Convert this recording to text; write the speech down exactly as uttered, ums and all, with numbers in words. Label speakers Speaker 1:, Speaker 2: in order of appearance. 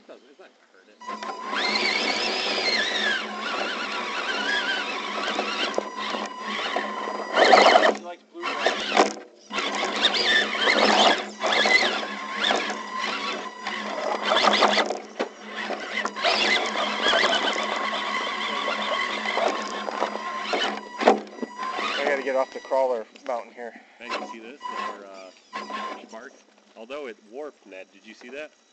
Speaker 1: doesn't, it's not gonna hurt it. He likes blue water.
Speaker 2: I gotta get off the crawler mountain here.
Speaker 1: And you see this? Their uh, bark. Although it warped, Ned, did you see that?